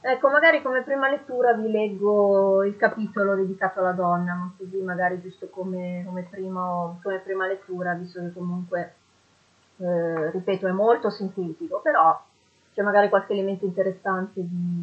Ecco, magari come prima lettura vi leggo il capitolo dedicato alla donna, ma così magari giusto come prima lettura, visto che comunque, ripeto, è molto sintetico, però c'è magari qualche elemento interessante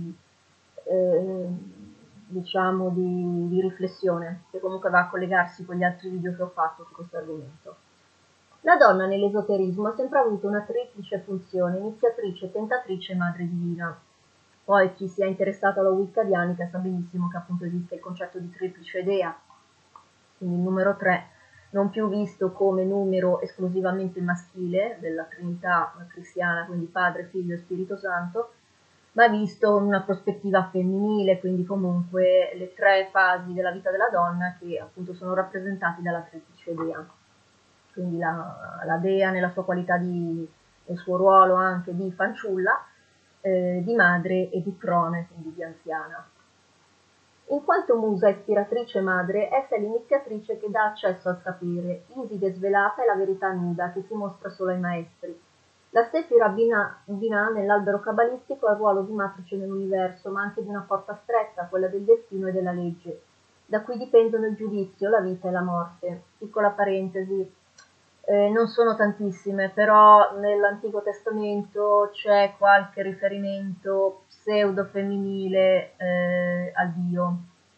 eh, diciamo, di riflessione, che comunque va a collegarsi con gli altri video che ho fatto su questo argomento. La donna nell'esoterismo ha sempre avuto una triplice funzione: iniziatrice, tentatrice e madre divina. Poi chi si è interessato alla Wicca dianica sa benissimo che appunto esiste il concetto di triplice dea, quindi il numero 3, non più visto come numero esclusivamente maschile della Trinità cristiana, quindi Padre, Figlio e Spirito Santo, ma visto in una prospettiva femminile, quindi comunque le tre fasi della vita della donna che appunto sono rappresentate dalla triplice dea. Quindi la dea nella sua qualità nel suo ruolo anche di fanciulla, di madre e di prone, quindi di anziana. In quanto musa ispiratrice madre, essa è l'iniziatrice che dà accesso al sapere. Iside svelata è la verità nuda che si mostra solo ai maestri. La Sefira Binah nell'albero cabalistico ha il ruolo di matrice nell'universo, ma anche di una porta stretta, quella del destino e della legge, da cui dipendono il giudizio, la vita e la morte. Piccola parentesi, non sono tantissime, però nell'Antico Testamento c'è qualche riferimento pseudo femminile a Dio.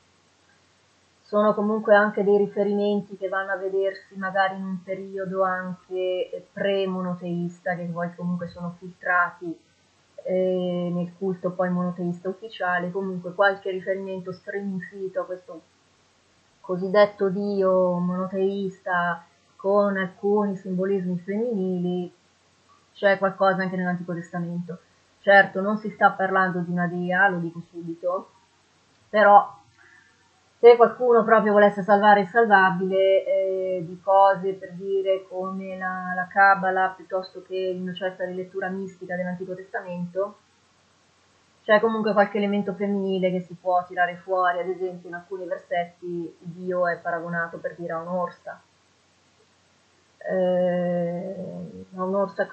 Sono comunque anche dei riferimenti che vanno a vedersi magari in un periodo anche pre-monoteista, che poi comunque sono filtrati nel culto poi monoteista ufficiale, comunque qualche riferimento striminzito a questo cosiddetto Dio monoteista con alcuni simbolismi femminili, c'è qualcosa anche nell'Antico Testamento. Certo, non si sta parlando di una dea, lo dico subito, però se qualcuno proprio volesse salvare il salvabile, di cose per dire come la Cabala piuttosto che una certa rilettura mistica dell'Antico Testamento, c'è comunque qualche elemento femminile che si può tirare fuori. Ad esempio in alcuni versetti Dio è paragonato per dire a un'orsa, un'orsa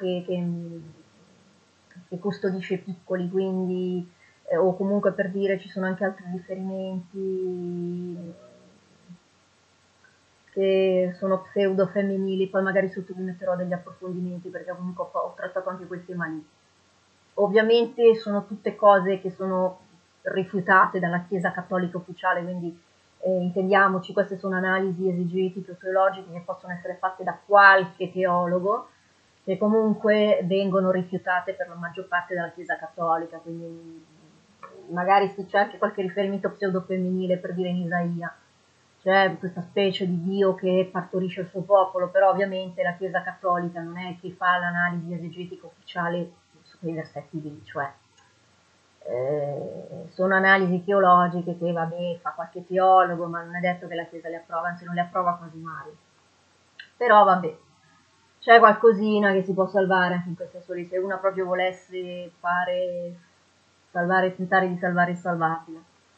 che custodisce i piccoli, quindi o comunque per dire ci sono anche altri riferimenti che sono pseudo femminili, poi magari sotto vi metterò degli approfondimenti perché comunque ho trattato anche quel tema lì. Ovviamente sono tutte cose che sono rifiutate dalla Chiesa Cattolica ufficiale, quindi intendiamoci, queste sono analisi esegetiche o teologiche che possono essere fatte da qualche teologo, che comunque vengono rifiutate per la maggior parte dalla Chiesa Cattolica, quindi magari sì, c'è anche qualche riferimento pseudo-femminile per dire in Isaia, c'è questa specie di Dio che partorisce il suo popolo, però ovviamente la Chiesa Cattolica non è che fa l'analisi esegetica ufficiale su quei versetti lì, cioè sono analisi teologiche che vabbè fa qualche teologo, ma non è detto che la Chiesa le approva, anzi non le approva quasi mai. Però vabbè, c'è qualcosina che si può salvare anche in quel senso lì, se una proprio volesse tentare di salvare il salvabile.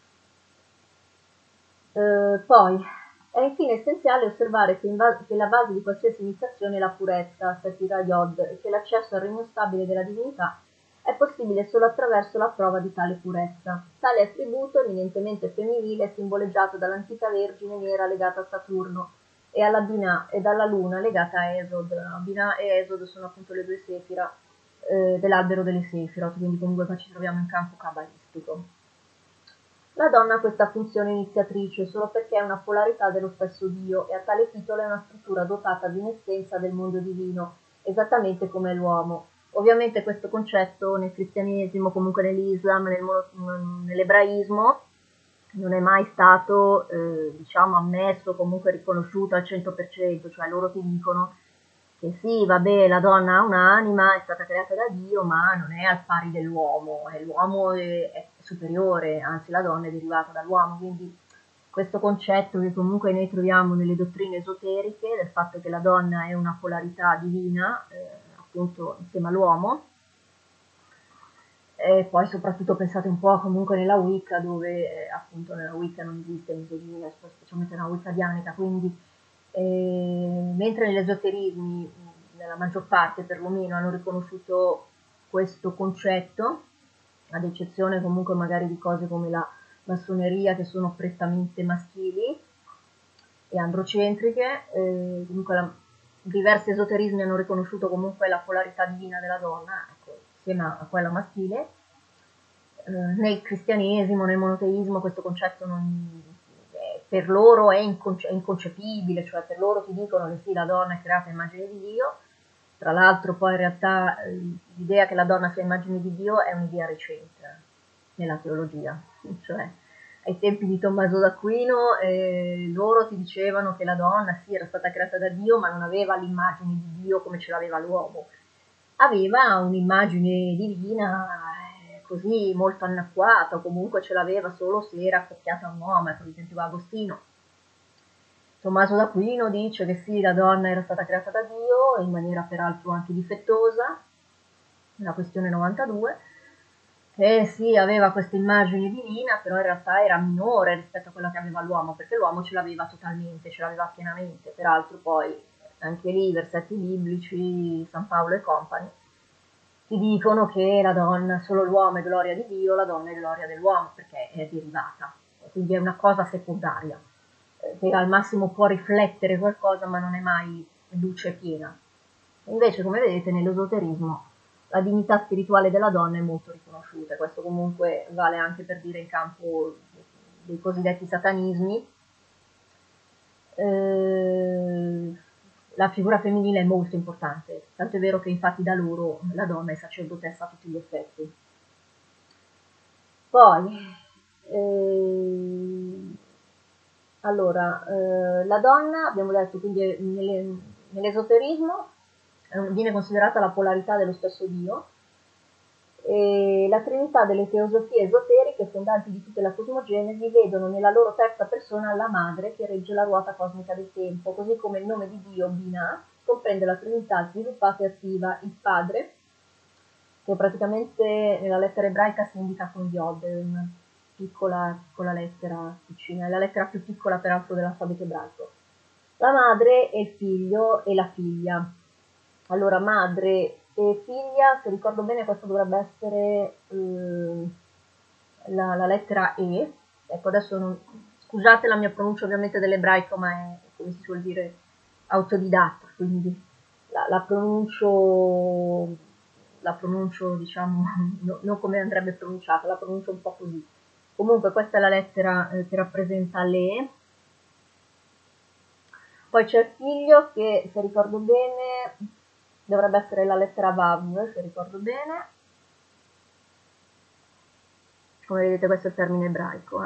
Poi è infine essenziale osservare che la base di qualsiasi iniziazione è la purezza, Sefirah Yod, e che l'accesso al regno stabile della divinità è possibile solo attraverso la prova di tale purezza. Tale attributo, eminentemente femminile, è simboleggiato dall'antica Vergine nera legata a Saturno e alla Binah e dalla Luna legata a Esod. Binah e Esod sono appunto le due Sefira dell'albero delle Sefirot, quindi comunque qua ci troviamo in campo cabalistico. La donna ha questa funzione iniziatrice solo perché è una polarità dello stesso Dio e a tale titolo è una struttura dotata di un'essenza del mondo divino, esattamente come l'uomo. Ovviamente questo concetto nel cristianesimo, comunque nell'Islam, nell'ebraismo, non è mai stato diciamo ammesso, comunque riconosciuto al 100%, cioè loro ti dicono che sì, vabbè, la donna ha un'anima, è stata creata da Dio, ma non è al pari dell'uomo, l'uomo è superiore, anzi la donna è derivata dall'uomo, quindi questo concetto che comunque noi troviamo nelle dottrine esoteriche, del fatto che la donna è una polarità divina, appunto insieme all'uomo, e poi soprattutto pensate un po' comunque nella Wicca, dove appunto nella Wicca non esiste misoginia, specialmente nella Wicca dianica, quindi mentre negli esoterismi, nella maggior parte perlomeno, hanno riconosciuto questo concetto, ad eccezione comunque magari di cose come la massoneria, che sono prettamente maschili e androcentriche. Comunque diversi esoterismi hanno riconosciuto comunque la polarità divina della donna, ecco, insieme a quella maschile. Nel cristianesimo, nel monoteismo, questo concetto per loro è inconcepibile, cioè per loro ti dicono che sì, la donna è creata a immagine di Dio. Tra l'altro poi in realtà l'idea che la donna sia immagine di Dio è un'idea recente nella teologia, cioè ai tempi di Tommaso d'Aquino loro ti dicevano che la donna sì era stata creata da Dio, ma non aveva l'immagine di Dio come ce l'aveva l'uomo, aveva un'immagine divina così molto anacquata, o comunque ce l'aveva solo se era accoppiata a un uomo, per esempio Agostino. Tommaso d'Aquino dice che sì, la donna era stata creata da Dio, in maniera peraltro anche difettosa, nella questione 92, che sì, aveva questa immagine divina, però in realtà era minore rispetto a quella che aveva l'uomo, perché l'uomo ce l'aveva totalmente, ce l'aveva pienamente. Peraltro poi, anche lì, versetti biblici, San Paolo e compagni, ti dicono che la donna, solo l'uomo è gloria di Dio, la donna è gloria dell'uomo, perché è derivata, quindi è una cosa secondaria, che al massimo può riflettere qualcosa, ma non è mai luce piena. Invece, come vedete, nell'esoterismo la dignità spirituale della donna è molto riconosciuta, e questo comunque vale anche per dire in campo dei cosiddetti satanismi. La figura femminile è molto importante, tanto è vero che infatti da loro la donna è sacerdotessa a tutti gli effetti. Poi, allora, la donna, abbiamo detto, quindi nell'esoterismo viene considerata la polarità dello stesso Dio, e la trinità delle teosofie esoteriche fondanti di tutte la cosmogenesi vedono nella loro terza persona la madre che regge la ruota cosmica del tempo, così come il nome di Dio, Binah, comprende la trinità sviluppata e attiva, il padre, che praticamente nella lettera ebraica si indica con Yod, una piccola lettera vicina, è la lettera più piccola peraltro dell'alfabeto ebraico. La madre e il figlio e la figlia. Allora, madre e figlia, se ricordo bene, questo dovrebbe essere la lettera E. Ecco, adesso scusate la mia pronuncia ovviamente dell'ebraico, ma è, come si suol dire, autodidatta, quindi la pronuncio, diciamo, non come andrebbe pronunciata, la pronuncio un po' così. Comunque questa è la lettera che rappresenta le. Poi c'è il figlio che, se ricordo bene, dovrebbe essere la lettera Vav, se ricordo bene. Come vedete questo è il termine ebraico,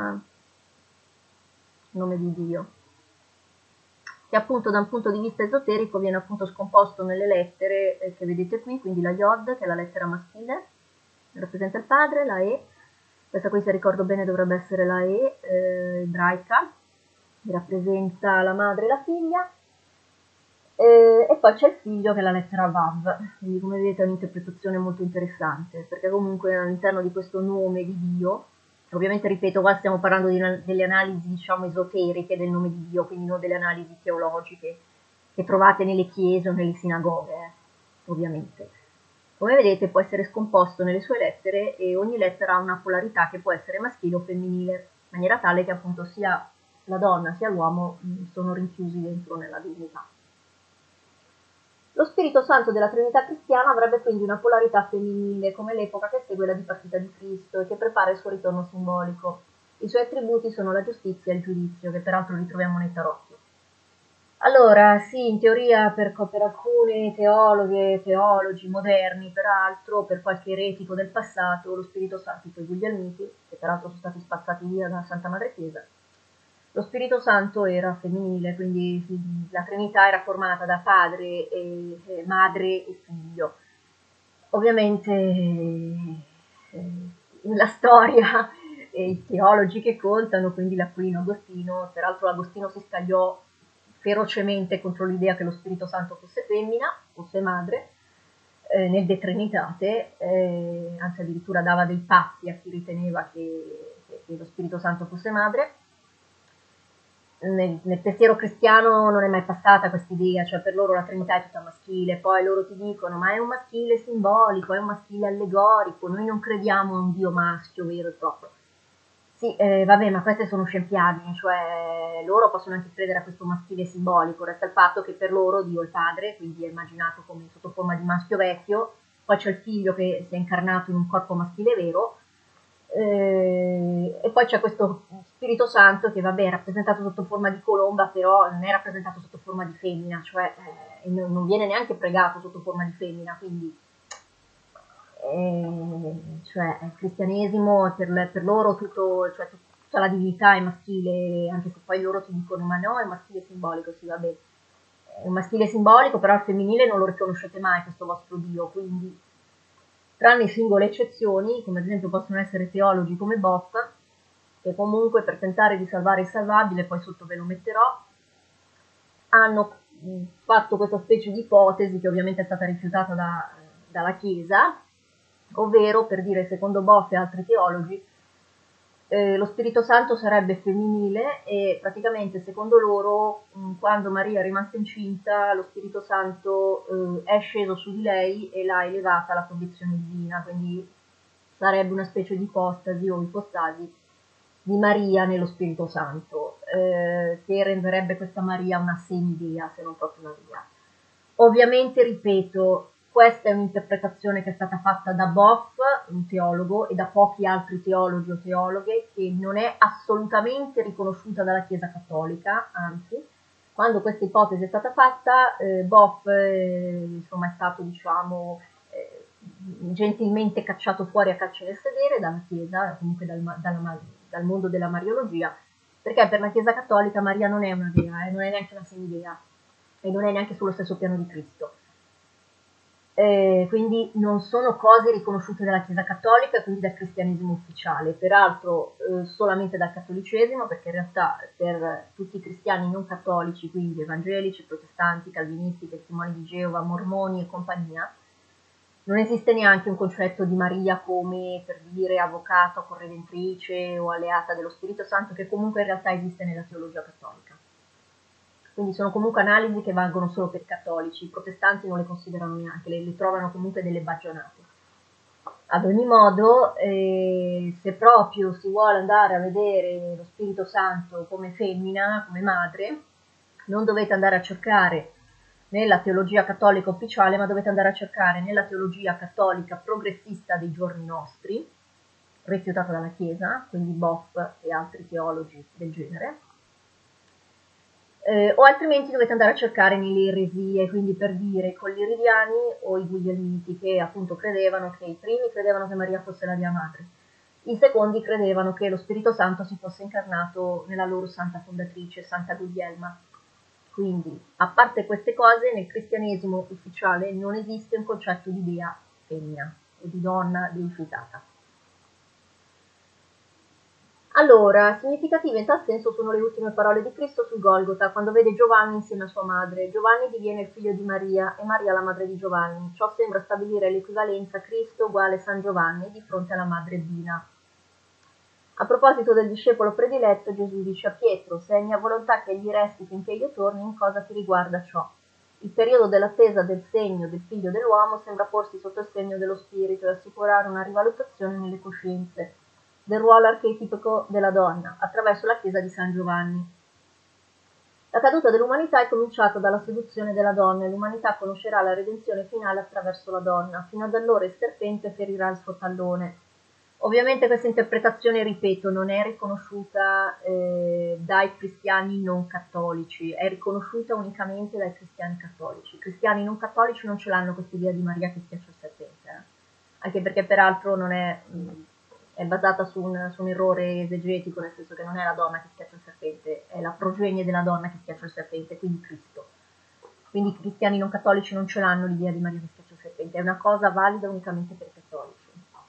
nome di Dio, che appunto da un punto di vista esoterico viene appunto scomposto nelle lettere che vedete qui, quindi la Yod, che è la lettera maschile, rappresenta il padre, la E, questa qui se ricordo bene dovrebbe essere la E ebraica, che rappresenta la madre e la figlia, e poi c'è il figlio che è la lettera Vav, quindi come vedete è un'interpretazione molto interessante, perché comunque all'interno di questo nome di Dio, ovviamente ripeto, qua stiamo parlando delle analisi diciamo esoteriche del nome di Dio, quindi non delle analisi teologiche che trovate nelle chiese o nelle sinagoghe, ovviamente. Come vedete può essere scomposto nelle sue lettere e ogni lettera ha una polarità che può essere maschile o femminile, in maniera tale che appunto sia la donna sia l'uomo sono rinchiusi dentro nella divinità. Lo Spirito Santo della Trinità cristiana avrebbe quindi una polarità femminile, come l'epoca che segue la dipartita di Cristo e che prepara il suo ritorno simbolico. I suoi attributi sono la giustizia e il giudizio, che peraltro ritroviamo nei tarotti. Allora, sì, in teoria per alcune teologhe e teologi moderni, peraltro, per qualche eretico del passato, lo Spirito Santo, i guglielmiti, che peraltro sono stati spazzati via da Santa Madre Chiesa, lo Spirito Santo era femminile, quindi la Trinità era formata da padre, madre e figlio. Ovviamente la storia e i teologi che contano, quindi l'Aquilino, Agostino, peraltro Agostino si scagliò ferocemente contro l'idea che lo Spirito Santo fosse femmina, fosse madre, nel De Trinitate, anzi addirittura dava dei patti a chi riteneva che lo Spirito Santo fosse madre. nel pensiero cristiano non è mai passata questa idea, cioè per loro la Trinità è tutta maschile, poi loro ti dicono ma è un maschile simbolico, è un maschile allegorico, noi non crediamo a un Dio maschio vero e proprio. Sì, vabbè, ma queste sono scempiaggini, cioè loro possono anche credere a questo maschile simbolico, resta il fatto che per loro Dio è il padre, quindi è immaginato come sotto forma di maschio vecchio, poi c'è il figlio che si è incarnato in un corpo maschile vero, e poi c'è questo Spirito Santo che vabbè è rappresentato sotto forma di colomba, però non è rappresentato sotto forma di femmina, cioè non viene neanche pregato sotto forma di femmina, quindi cioè il cristianesimo per loro tutto, cioè, tutta la divinità è maschile, anche se poi loro ti dicono ma no, è maschile simbolico, sì vabbè, è un maschile simbolico, però al femminile non lo riconoscete mai questo vostro Dio, quindi tranne singole eccezioni, come ad esempio possono essere teologi come Boff, che comunque per tentare di salvare il salvabile, poi sotto ve lo metterò, hanno fatto questa specie di ipotesi che ovviamente è stata rifiutata dalla Chiesa, ovvero per dire secondo Boff e altri teologi lo Spirito Santo sarebbe femminile e praticamente secondo loro quando Maria è rimasta incinta lo Spirito Santo è sceso su di lei e l'ha elevata alla condizione divina, quindi sarebbe una specie di ipostasi o ipostasi di Maria nello Spirito Santo, che renderebbe questa Maria una semidea, se non proprio una dea. Ovviamente, ripeto, questa è un'interpretazione che è stata fatta da Boff, un teologo, e da pochi altri teologi o teologhe, che non è assolutamente riconosciuta dalla Chiesa Cattolica, anzi, quando questa ipotesi è stata fatta, Boff insomma, è stato, diciamo, gentilmente cacciato fuori a calci nel sedere dalla Chiesa, comunque dal mondo della Mariologia, perché per la Chiesa Cattolica Maria non è una dea, non è neanche una semidea, e non è neanche sullo stesso piano di Cristo. Quindi non sono cose riconosciute dalla Chiesa Cattolica e quindi dal cristianesimo ufficiale, peraltro solamente dal cattolicesimo, perché in realtà per tutti i cristiani non cattolici, quindi evangelici, protestanti, calvinisti, testimoni di Geova, mormoni e compagnia, non esiste neanche un concetto di Maria come, per dire, avvocata, corredentrice o alleata dello Spirito Santo, che comunque in realtà esiste nella teologia cattolica. Quindi sono comunque analisi che valgono solo per i cattolici, i protestanti non le considerano neanche, le trovano comunque delle baggianate. Ad ogni modo, se proprio si vuole andare a vedere lo Spirito Santo come femmina, come madre, non dovete andare a cercare nella teologia cattolica ufficiale, ma dovete andare a cercare nella teologia cattolica progressista dei giorni nostri, rifiutata dalla Chiesa, quindi Boff e altri teologi del genere, o altrimenti dovete andare a cercare nelle eresie, quindi per dire con gli iridiani o i guglielmiti, che appunto credevano che i primi credevano che Maria fosse la Dea Madre, i secondi credevano che lo Spirito Santo si fosse incarnato nella loro santa fondatrice, Santa Guglielma. Quindi, a parte queste cose, nel cristianesimo ufficiale non esiste un concetto di dea femmina o di donna deificata. Allora, significative in tal senso sono le ultime parole di Cristo sul Golgota, quando vede Giovanni insieme a sua madre. Giovanni diviene il figlio di Maria e Maria la madre di Giovanni. Ciò sembra stabilire l'equivalenza Cristo uguale San Giovanni di fronte alla madre Dina. A proposito del discepolo prediletto, Gesù dice a Pietro: se è mia volontà che egli resti finché io torni, in cosa ti riguarda ciò? Il periodo dell'attesa del segno del figlio dell'uomo sembra porsi sotto il segno dello spirito e assicurare una rivalutazione nelle coscienze del ruolo archetipico della donna, attraverso la chiesa di San Giovanni. La caduta dell'umanità è cominciata dalla seduzione della donna e l'umanità conoscerà la redenzione finale attraverso la donna. Fino ad allora il serpente ferirà il suo tallone. Ovviamente questa interpretazione, ripeto, non è riconosciuta dai cristiani non cattolici, è riconosciuta unicamente dai cristiani cattolici. I cristiani non cattolici non ce l'hanno questa idea di Maria che schiaccia il serpente, anche perché peraltro non è basata su un errore esegetico, nel senso che non è la donna che schiaccia il serpente, è la progenie della donna che schiaccia il serpente, quindi Cristo. Quindi i cristiani non cattolici non ce l'hanno l'idea di Maria che schiaccia il serpente, è una cosa valida unicamente per i cattolici.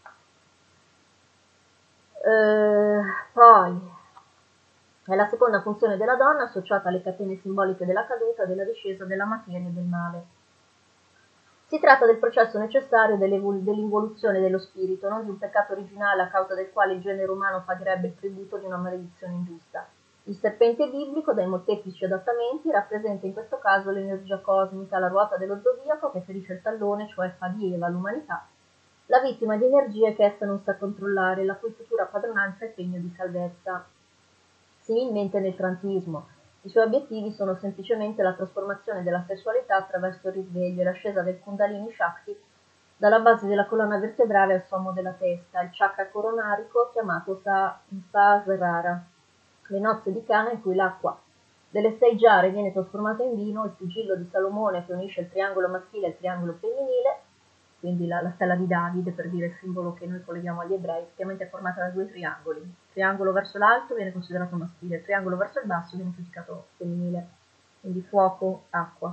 Poi è la seconda funzione della donna associata alle catene simboliche della caduta, della discesa della materia e del male. Si tratta del processo necessario dell'involuzione dello spirito, non di un peccato originale a causa del quale il genere umano pagherebbe il tributo di una maledizione ingiusta. Il serpente biblico, dai molteplici adattamenti, rappresenta in questo caso l'energia cosmica, la ruota dello zodiaco che ferisce il tallone, cioè fa di Eva l'umanità, la vittima di energie che essa non sa controllare, la cui futura padronanza è segno di salvezza. Similmente nel trantismo, i suoi obiettivi sono semplicemente la trasformazione della sessualità attraverso il risveglio e l'ascesa del Kundalini Shakti dalla base della colonna vertebrale al sommo della testa, il chakra coronarico chiamato Sahasrara, le nozze di Cana in cui l'acqua delle 6 giare viene trasformata in vino, il sigillo di Salomone che unisce il triangolo maschile e il triangolo femminile, quindi la stella di Davide, per dire il simbolo che noi colleghiamo agli ebrei, praticamente è formata da 2 triangoli. Il triangolo verso l'alto viene considerato maschile, il triangolo verso il basso viene giudicato femminile, quindi fuoco, acqua.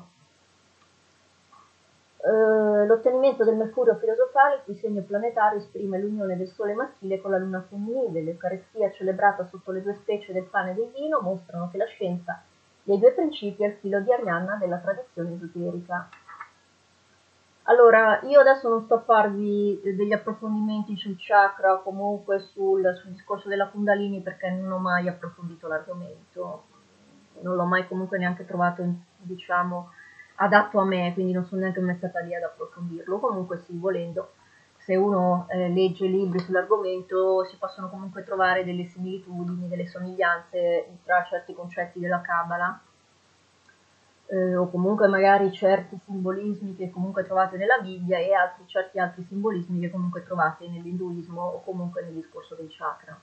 L'ottenimento del mercurio filosofale, il cui segno planetario esprime l'unione del sole maschile con la luna femminile. L'Eucaristia celebrata sotto le 2 specie del pane e del vino mostrano che la scienza dei 2 principi è il filo di Arianna della tradizione esoterica. Allora, io adesso non sto a farvi degli approfondimenti sul chakra o comunque sul discorso della Kundalini perché non ho mai approfondito l'argomento, non l'ho mai comunque neanche trovato, diciamo, adatto a me, quindi non sono neanche mai stata lì ad approfondirlo. Comunque sì, volendo, se uno legge libri sull'argomento si possono comunque trovare delle similitudini, delle somiglianze tra certi concetti della Kabbalah o comunque magari certi simbolismi che comunque trovate nella Bibbia e certi altri simbolismi che comunque trovate nell'induismo o comunque nel discorso dei chakra.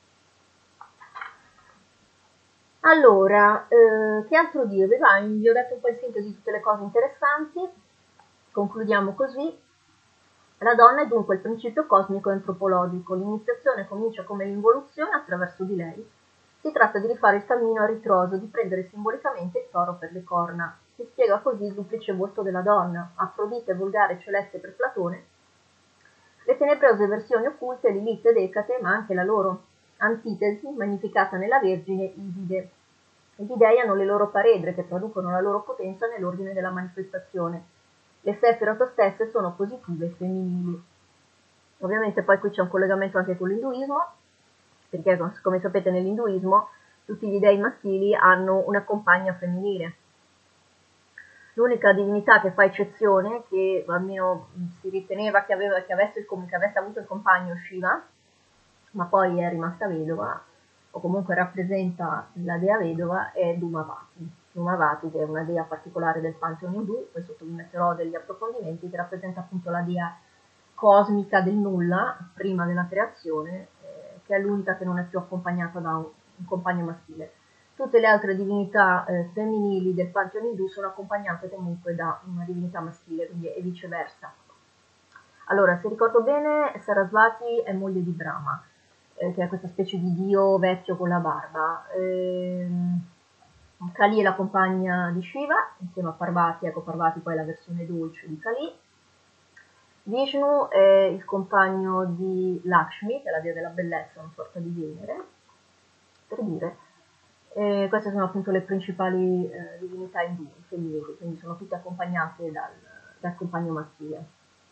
Allora, che altro dirvi? Vi ho detto un po' in sintesi tutte le cose interessanti, concludiamo così. La donna è dunque il principio cosmico e antropologico, l'iniziazione comincia come l'involuzione attraverso di lei. Si tratta di rifare il cammino a ritroso, di prendere simbolicamente il toro per le corna. Si spiega così il duplice volto della donna, Afrodite volgare e celeste per Platone, le tenebrose versioni occulte Lilith ed Ecate, ma anche la loro antitesi, magnificata nella Vergine Iside. Gli dei hanno le loro paredre che traducono la loro potenza nell'ordine della manifestazione. Le Sefirot stesse sono positive e femminili. Ovviamente poi qui c'è un collegamento anche con l'induismo, perché come sapete nell'induismo tutti gli dei maschili hanno una compagna femminile. L'unica divinità che fa eccezione, che almeno si riteneva che avesse avuto il compagno Shiva, ma poi è rimasta vedova, o comunque rappresenta la dea vedova, è Dhumavati. Dhumavati, che è una dea particolare del Pantheon indù, poi sotto vi metterò degli approfondimenti, che rappresenta appunto la dea cosmica del nulla, prima della creazione, che è l'unica che non è più accompagnata da un compagno maschile. Tutte le altre divinità femminili del Pantheon indù sono accompagnate comunque da una divinità maschile, quindi e viceversa. Allora, se ricordo bene, Sarasvati è moglie di Brahma, che è questa specie di dio vecchio con la barba. Kali è la compagna di Shiva, insieme a Parvati, ecco Parvati poi è la versione dolce di Kali. Vishnu è il compagno di Lakshmi, che è la dea della bellezza, una sorta di Venere, per dire. Queste sono appunto le principali divinità indù, femminili, quindi sono tutte accompagnate dal compagno maschile.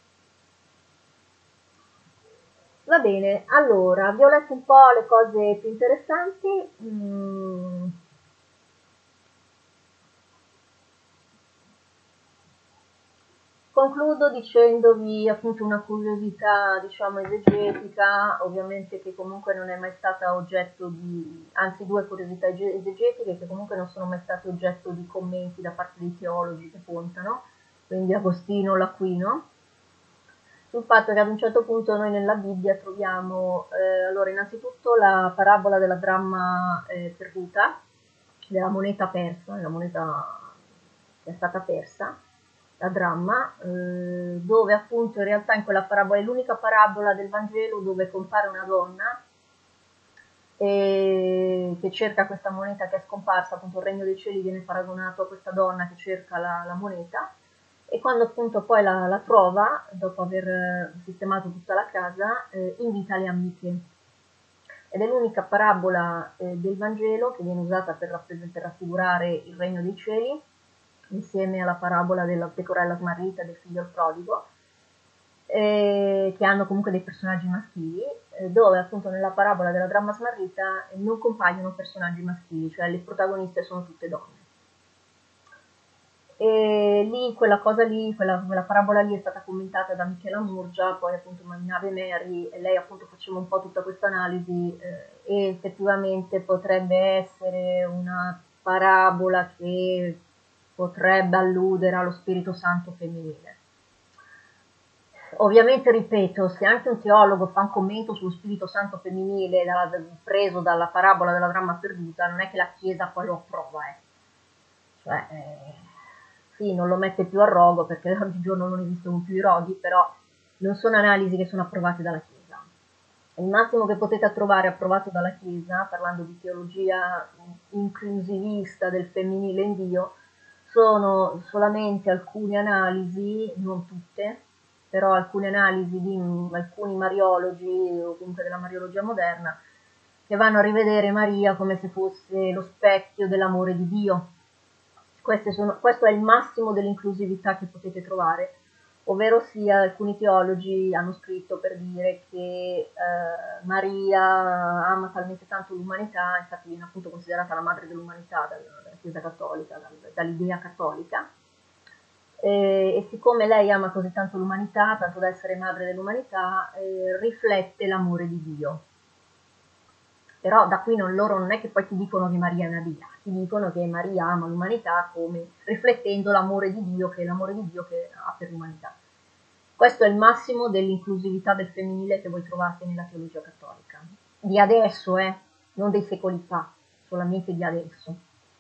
Va bene, allora, vi ho letto un po' le cose più interessanti. Concludo dicendovi appunto una curiosità, diciamo, esegetica, ovviamente che comunque non è mai stata oggetto di, anzi 2 curiosità esegetiche che comunque non sono mai state oggetto di commenti da parte dei teologi che contano, quindi Agostino, l'Aquino, sul fatto che ad un certo punto noi nella Bibbia troviamo, allora innanzitutto la parabola della dramma perduta, della moneta persa, la moneta che è stata persa, la dramma, dove appunto in realtà in quella parabola è l'unica parabola del Vangelo dove compare una donna che cerca questa moneta che è scomparsa, appunto il regno dei cieli viene paragonato a questa donna che cerca la moneta, e quando appunto poi la trova, dopo aver sistemato tutta la casa, invita le amiche. Ed è l'unica parabola del Vangelo che viene usata per raffigurare il regno dei cieli, insieme alla parabola della pecorella smarrita e del figlio prodigo, che hanno comunque dei personaggi maschili, dove appunto nella parabola della dramma smarrita non compaiono personaggi maschili, cioè le protagoniste sono tutte donne. E lì quella cosa lì, quella parabola lì è stata commentata da Michela Murgia, poi appunto Nave Mary, e lei appunto faceva un po' tutta questa analisi e effettivamente potrebbe essere una parabola che potrebbe alludere allo Spirito Santo femminile. Ovviamente, ripeto, se anche un teologo fa un commento sullo Spirito Santo femminile preso dalla parabola della dramma perduta, non è che la Chiesa poi lo approva, cioè, sì, non lo mette più a rogo perché oggigiorno non esistono più i roghi, però non sono analisi che sono approvate dalla Chiesa. Il massimo che potete trovare approvato dalla Chiesa, parlando di teologia inclusivista del femminile in Dio, sono solamente alcune analisi, non tutte, però alcune analisi di alcuni mariologi o comunque della mariologia moderna che vanno a rivedere Maria come se fosse lo specchio dell'amore di Dio. Questo è il massimo dell'inclusività che potete trovare, ovvero sia alcuni teologi hanno scritto per dire che Maria ama talmente tanto l'umanità, infatti viene appunto considerata la madre dell'umanità dalla Chiesa Cattolica, dall'idea cattolica, e siccome lei ama così tanto l'umanità, tanto da essere madre dell'umanità, riflette l'amore di Dio. Però da qui loro non è che poi ti dicono che Maria è una dea, ti dicono che Maria ama l'umanità come riflettendo l'amore di Dio, che è l'amore di Dio che ha per l'umanità. Questo è il massimo dell'inclusività del femminile che voi trovate nella teologia cattolica. Di adesso, non dei secoli fa, solamente di adesso.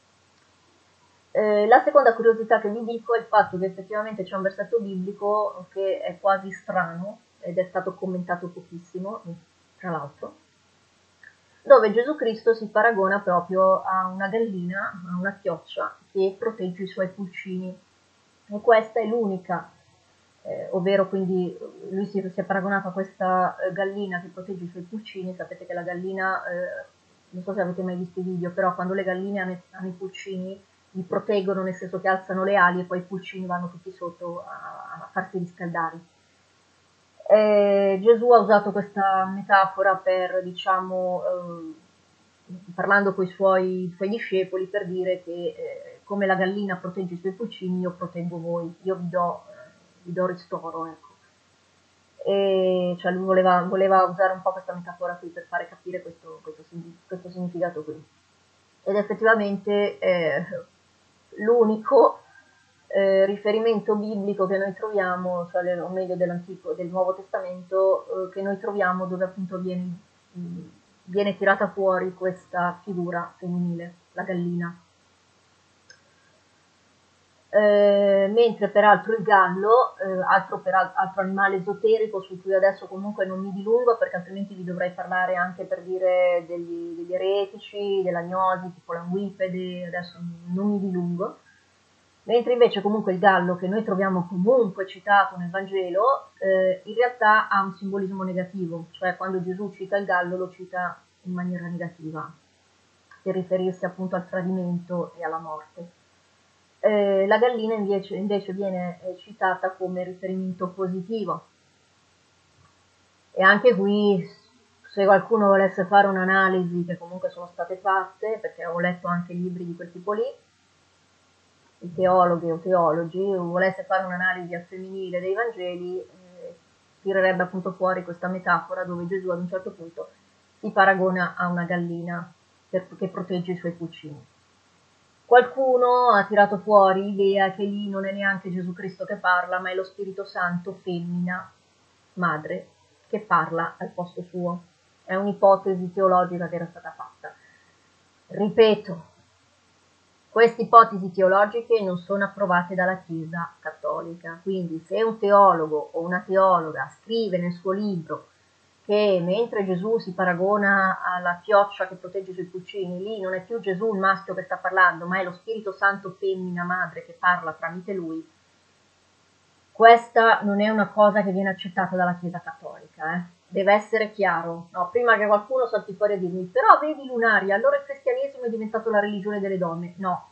La seconda curiosità che vi dico è il fatto che effettivamente c'è un versetto biblico che è quasi strano ed è stato commentato pochissimo, tra l'altro, dove Gesù Cristo si paragona proprio a una gallina, a una chioccia che protegge i suoi pulcini. E questa è l'unica, ovvero quindi lui si è paragonato a questa gallina che protegge i suoi pulcini. Sapete che la gallina, non so se avete mai visto i video, però quando le galline hanno i pulcini li proteggono, nel senso che alzano le ali e poi i pulcini vanno tutti sotto a farsi riscaldare. Gesù ha usato questa metafora per, diciamo, parlando con i suoi discepoli, per dire che come la gallina protegge i suoi pulcini, io proteggo voi, io vi do ristoro, ecco. E cioè lui voleva usare un po' questa metafora qui per fare capire questo significato qui. Ed effettivamente l'unico riferimento biblico che noi troviamo, cioè o meglio del Nuovo Testamento, che noi troviamo dove appunto viene tirata fuori questa figura femminile, la gallina. Mentre peraltro il gallo, altro animale esoterico su cui adesso comunque non mi dilungo perché altrimenti vi dovrei parlare anche per dire degli eretici, dell'agnosi, tipo l'anguipede, adesso non mi dilungo. Mentre invece comunque il gallo, che noi troviamo comunque citato nel Vangelo, in realtà ha un simbolismo negativo, cioè quando Gesù cita il gallo lo cita in maniera negativa, per riferirsi appunto al tradimento e alla morte. La gallina invece viene citata come riferimento positivo. E anche qui, se qualcuno volesse fare un'analisi, che comunque sono state fatte, perché ho letto anche libri di quel tipo lì, di teologhe o teologi, volesse fare un'analisi al femminile dei Vangeli, tirerebbe appunto fuori questa metafora dove Gesù ad un certo punto si paragona a una gallina che protegge i suoi pulcini. Qualcuno ha tirato fuori l'idea che lì non è neanche Gesù Cristo che parla, ma è lo Spirito Santo, femmina, madre, che parla al posto suo. È un'ipotesi teologica che era stata fatta. Ripeto, queste ipotesi teologiche non sono approvate dalla Chiesa Cattolica, quindi se un teologo o una teologa scrive nel suo libro che mentre Gesù si paragona alla chioccia che protegge i suoi pulcini, lì non è più Gesù il maschio che sta parlando, ma è lo Spirito Santo femmina madre che parla tramite lui, questa non è una cosa che viene accettata dalla Chiesa Cattolica, deve essere chiaro, no? Prima che qualcuno salti fuori a dirmi, però vedi Lunari, allora il cristianesimo è diventato la religione delle donne, no.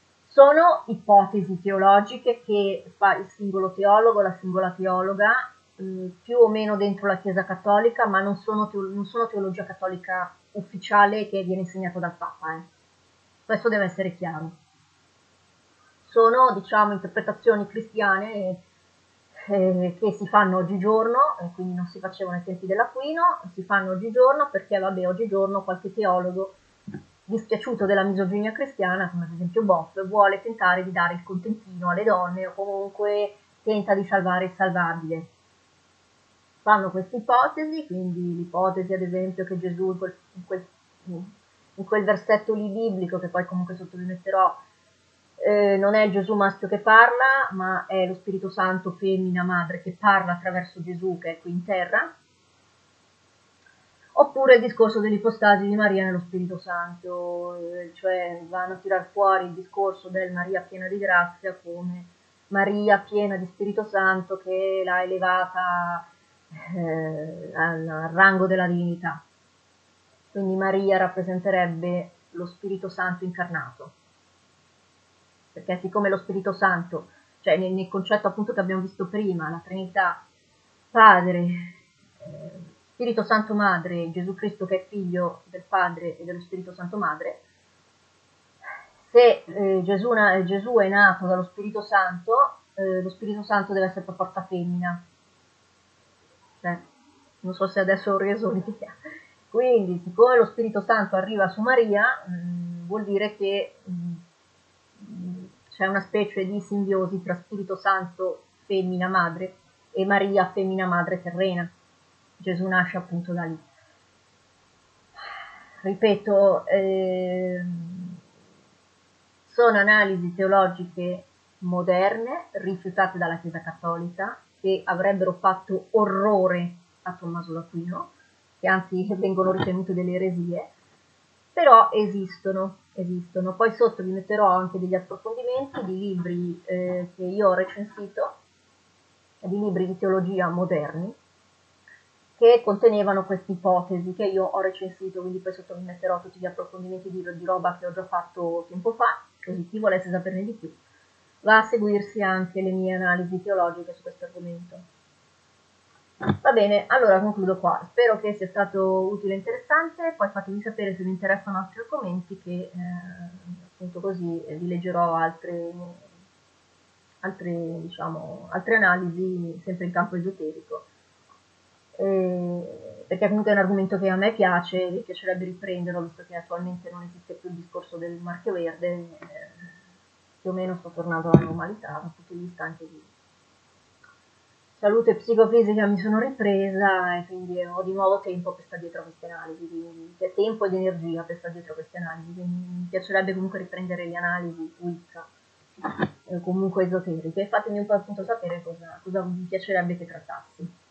Sono ipotesi teologiche che fa il singolo teologo, la singola teologa, più o meno dentro la Chiesa cattolica, ma non sono teologia cattolica ufficiale che viene insegnata dal Papa. Questo deve essere chiaro. Sono, diciamo, interpretazioni cristiane che si fanno oggigiorno, e quindi non si facevano ai tempi dell'Aquino, si fanno oggigiorno perché, vabbè, oggigiorno qualche teologo dispiaciuto della misoginia cristiana, come ad esempio Boff, vuole tentare di dare il contentino alle donne o comunque tenta di salvare il salvabile. Fanno questa ipotesi, quindi l'ipotesi ad esempio che Gesù in quel versetto lì biblico, che poi comunque sottolineerò, non è Gesù maschio che parla, ma è lo Spirito Santo femmina madre che parla attraverso Gesù che è qui in terra, oppure il discorso dell'ipostasi di Maria nello Spirito Santo, cioè vanno a tirar fuori il discorso del Maria piena di grazia come Maria piena di Spirito Santo che l'ha elevata al rango della divinità. Quindi Maria rappresenterebbe lo Spirito Santo incarnato, perché siccome lo Spirito Santo, cioè nel concetto appunto che abbiamo visto prima, la Trinità, Padre, Spirito Santo Madre, Gesù Cristo che è figlio del Padre e dello Spirito Santo Madre, se Gesù è nato dallo Spirito Santo, lo Spirito Santo deve essere per forza femmina. Cioè, non so se adesso ho reso l'idea. Quindi, siccome lo Spirito Santo arriva su Maria, vuol dire che c'è una specie di simbiosi tra Spirito Santo femmina madre e Maria femmina madre terrena. Gesù nasce appunto da lì. Ripeto, sono analisi teologiche moderne, rifiutate dalla Chiesa Cattolica, che avrebbero fatto orrore a Tommaso d'Aquino, che anzi vengono ritenute delle eresie, però esistono. Poi sotto vi metterò anche degli approfondimenti di libri che io ho recensito, di libri di teologia moderni, che contenevano queste ipotesi che io ho recensito, quindi poi sotto vi metterò tutti gli approfondimenti di roba che ho già fatto tempo fa, così chi volesse saperne di più va a seguirsi anche le mie analisi teologiche su questo argomento. Va bene, allora concludo qua, spero che sia stato utile e interessante, poi fatemi sapere se vi interessano altri argomenti che appunto così vi leggerò altre analisi sempre in campo esoterico. Perché comunque è un argomento che a me piace, mi piacerebbe riprenderlo, visto che attualmente non esiste più il discorso del marchio verde, più o meno sto tornando alla normalità dal punto di vista anche di salute psicofisica, mi sono ripresa e quindi ho di nuovo tempo per stare dietro a queste analisi, quindi c'è tempo ed energia per stare dietro a queste analisi, quindi mi piacerebbe comunque riprendere le analisi Wicca, comunque esoteriche, e fatemi un po' appunto sapere cosa vi piacerebbe che trattassi.